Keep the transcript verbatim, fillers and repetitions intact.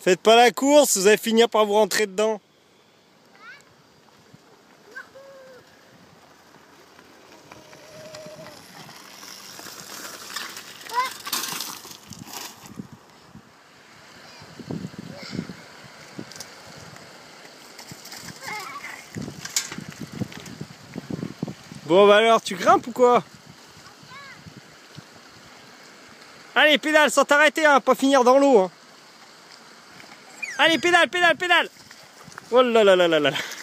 Faites pas la course, vous allez finir par vous rentrer dedans. Bon bah alors, tu grimpes ou quoi? Allez, pédale sans t'arrêter, hein, pas finir dans l'eau. Hein. Allez, pédale, pédale, pédale. Oh là là là là là là.